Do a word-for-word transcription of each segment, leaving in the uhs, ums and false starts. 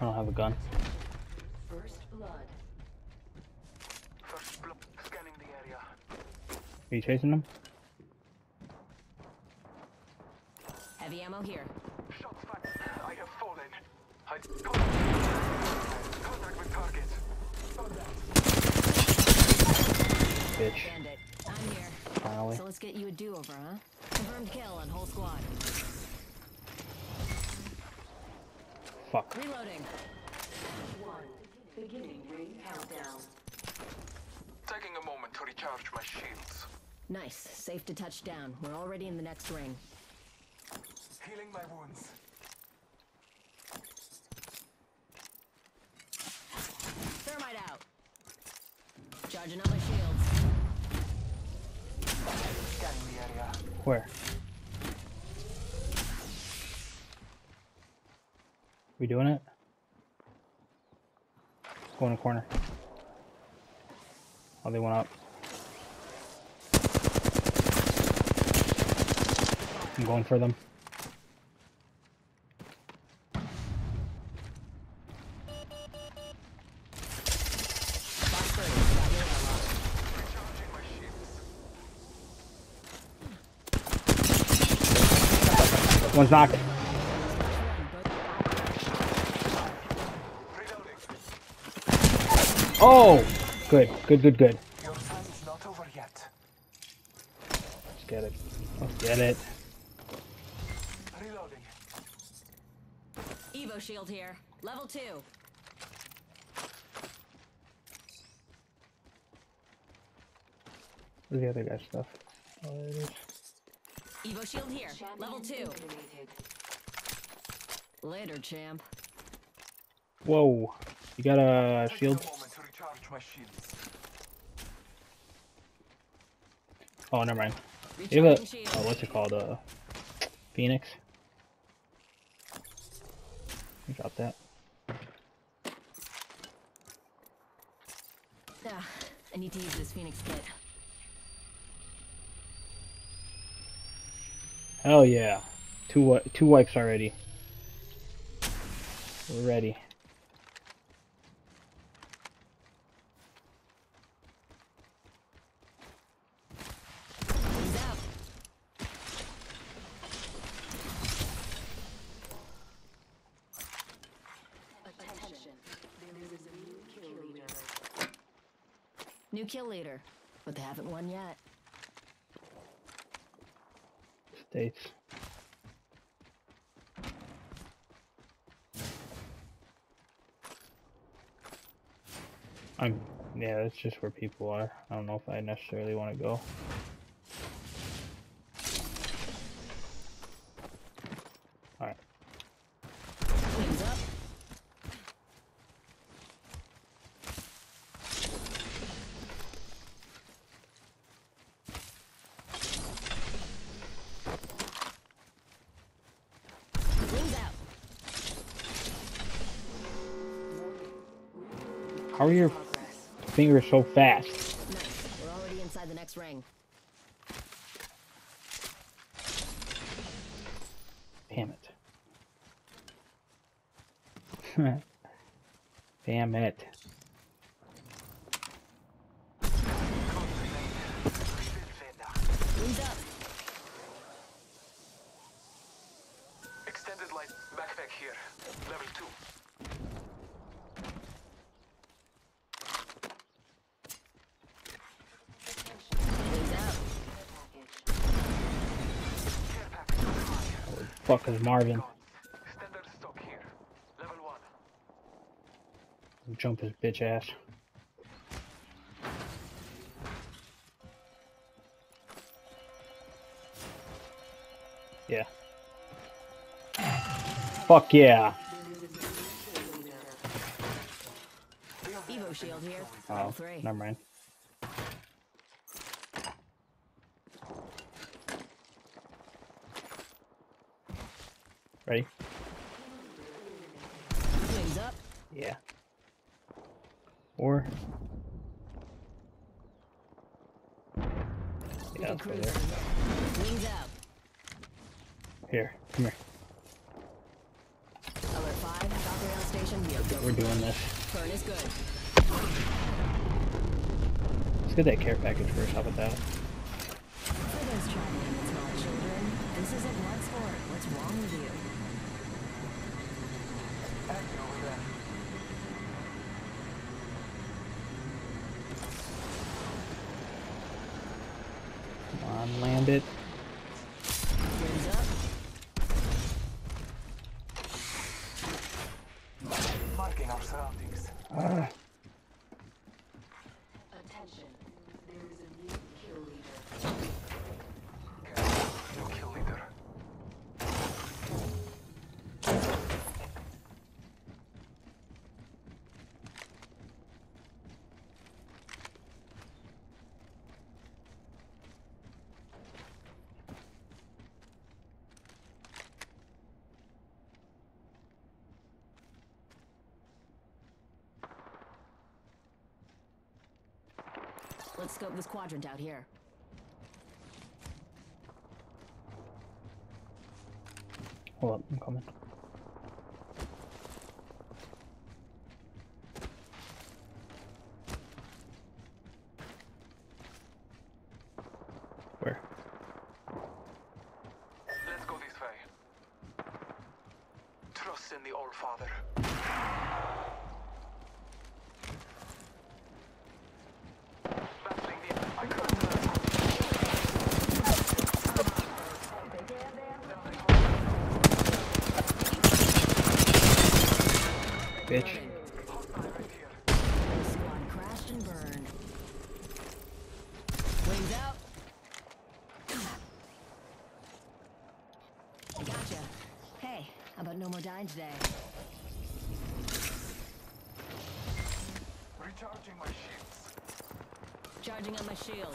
I don't have a gun. First blood. First blood. Scanning the area. Are you chasing them? Heavy ammo here. Shots fired. I have fallen. I contact. Contact with target. Bitch. Bandit, I'm here. Finally. So let's get you a do-over, huh? Confirmed kill on whole squad. Fuck. Reloading. One. Beginning ring countdown. Taking a moment to recharge my shields. Nice. Safe to touch down. We're already in the next ring. Healing my wounds. Thermite out. Charging up my shields. Scanning the area. Where? We doing it? Go in the corner. Oh, they went up. I'm going for them. Recharging my shields. One's knocked. Reloading. Oh! Good, good, good, good. Your time is not over yet. Let's get it. Let's get it. Reloading. Evo shield here. Level two. Where's the other guy's stuff? Oh, there it is. Evo shield here. Level two. Eliminated. Later, champ. Whoa. You got a Taking shield? a moment to recharge my shields. Oh, never mind. You have Recharging a, shield. oh, what's it called? Uh, Phoenix? You drop that. Ah, I need to use this Phoenix kit. Hell yeah. Two, wi- two wipes already. We're ready. He's out. Attention. There is a new kill leader. New kill leader, but they haven't won yet. States. I'm, yeah, that's just where people are. I don't know if I necessarily want to go. Alright. Wings up. Wings out. How are your Progress. fingers so fast? Nice. We're already inside the next ring. Damn it. Damn it. Wings up. Extended light backpack here. Level two. Wings out. Care package on high. Fuck is Marvin? Standard stock here. Level one. Jump his bitch ass. Yeah. Fuck yeah. Evo shield here. Oh, Level three. never mind. Ready? Wings up. Yeah. Or We yeah, can let's go cruise there. from here. Wings out. Here, come here. Alert five. Valkyrie on location. We are go. We're doing this. Burn is good. Let's get that care package first. How about that? For those trying to limit small children, this is a blood sport. What's wrong with you? Enemy over there. Come on, land it. Wings up. Marking our surroundings. Ah, Attention. There is a new kill leader. Okay. New kill leader. Let's scope this quadrant out here. hold up, I'm coming. Where? Let's go this way. Trust in the All Father. Battling the... I crossed the... Bitch. Hostile right here. The squad crashed and burned. Wings out. I gotcha. Hey, how about no more dying today? Recharging my shields. Charging on my shield.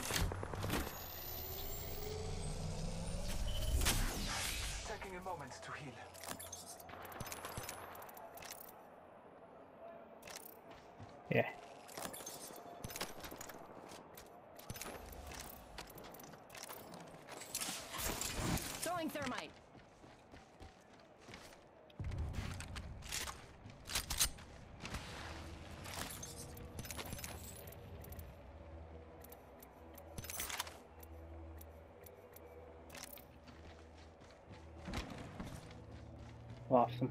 Taking a moment to heal. Yeah. Throwing thermite. Lost him.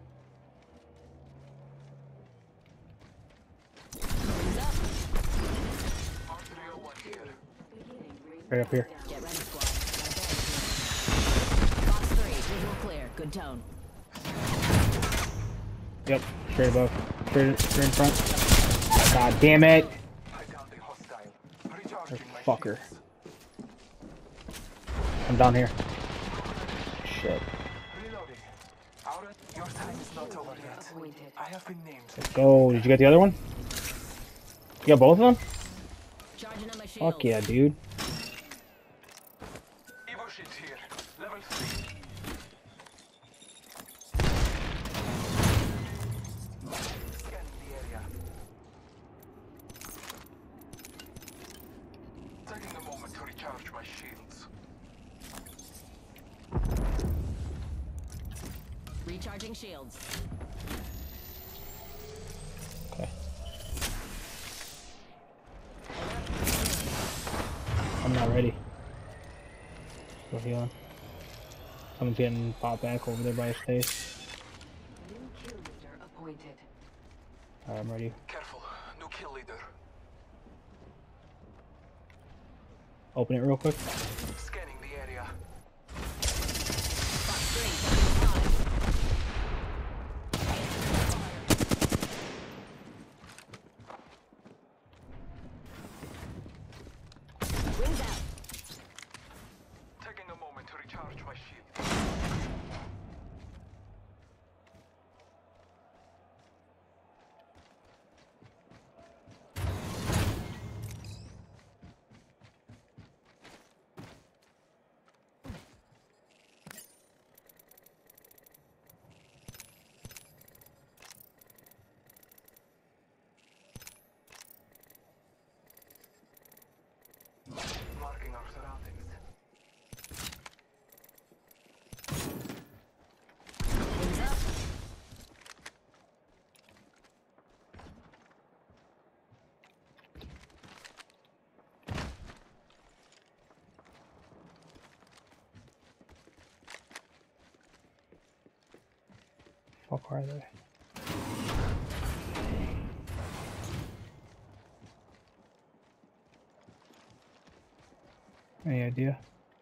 Wings up. R three oh one here. Beginning ring Right up here. Get ready, squad. Box three, visual clear. Good tone. Yep, straight above. Straight, straight in front. God damn it! I downed a hostile. Recharging my Fucker. shields. I'm down here. Shit. Reloading. Our, your time is not over yet. appointed. I have been named. Let's go. Did you get the other one? You got both of them? Charging on my shield. Fuck yeah, dude. Evo shit here. Level three. Scanning the area. Taking a moment to recharge my shields. Recharging shields. Okay. I'm not ready. Still healing. Someone's getting popped back over there by his face. New kill leader appointed. Alright, I'm ready. Careful. New kill leader. Open it real quick. Scanning the area. Box three, seventy-five. Wings out. Taking a moment to recharge my shield. fuck are they? Any idea?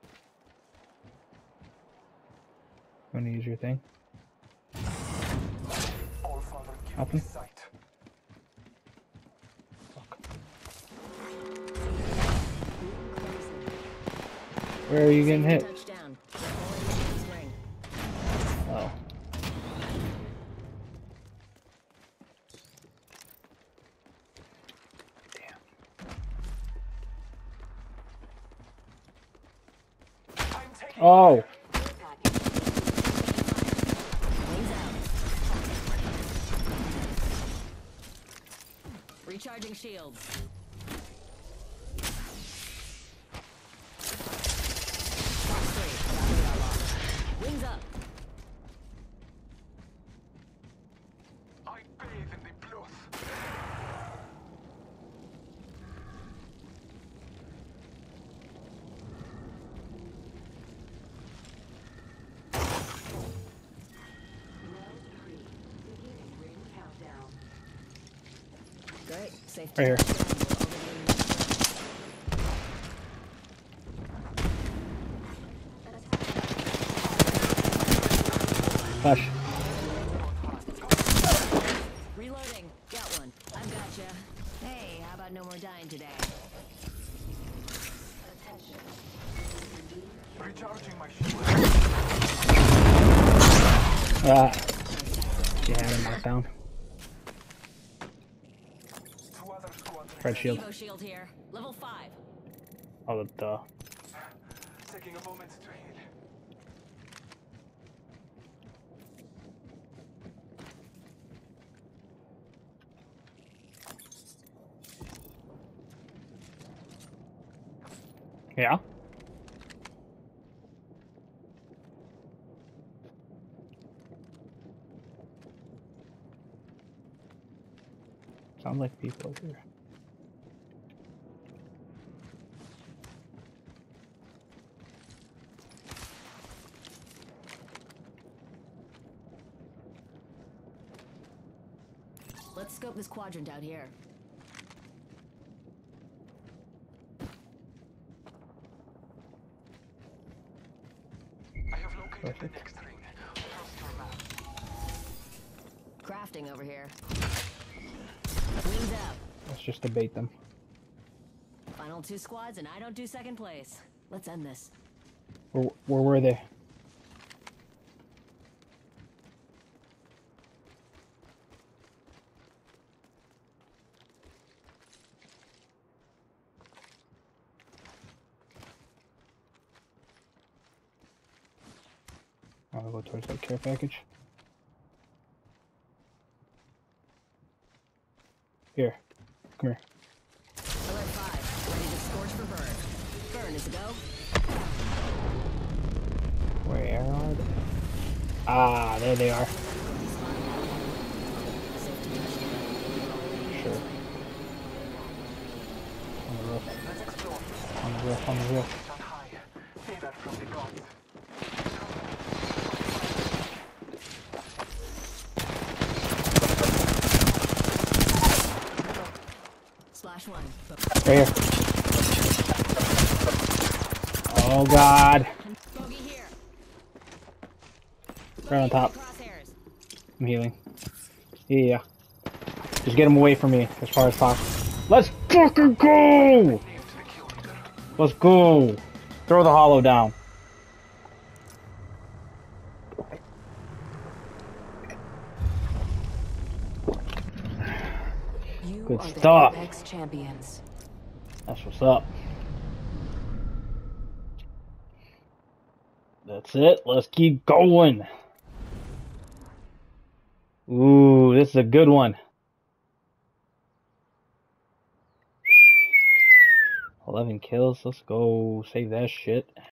Want to use your thing? All Father, give Nothing? me sight. Where are you getting hit? Touchdown. Careful in the swing. Oh. I'm taking Oh! Wings out. Recharging shields. Box three. Battery unlocked. Wings up. I bathe in the blood. Round three. Beginning ring countdown. Great. Safe Right here. touchdown. We're overviewing next round. Hush. Reloading. Got one. I've gotcha. Hey, how about no more dying today? Attention. Recharging my shield. Ah. She had him knocked down. Two other squads Red shield. Evo shield here. Level five. Oh, duh. taking a moment to heal. Yeah? Sounds like people over here. Let's scope this quadrant out here. I have located Perfect. the next ring. Trust your map. Crafting over here. Wings out. Let's just debate them. Final two squads and I don't do second place. Let's end this. Where, where were they? I'll go towards that care package. Here. Come here. Alert five. Ready to scorch for burn. Burn is a go. Where are they? Ah, there they are. Safety touchdown. Sure. On the roof. Let's explore. On the roof. On the roof. On high. Favor from the gods. Splash one. Right here. Oh God. Bogey here. Right on top. Crosshairs. I'm healing. Yeah. Just get him away from me as far as possible. Let's fucking go! Let's go! Throw the hollow down. You Good are the stuff. Apex champions. That's what's up. That's it. Let's keep going. Ooh, this is a good one. eleven kills. Let's go save that shit.